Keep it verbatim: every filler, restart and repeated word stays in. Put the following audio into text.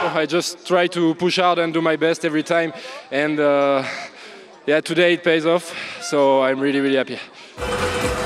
I just try to push hard and do my best every time. And uh, yeah, today it pays off. So I'm really, really happy.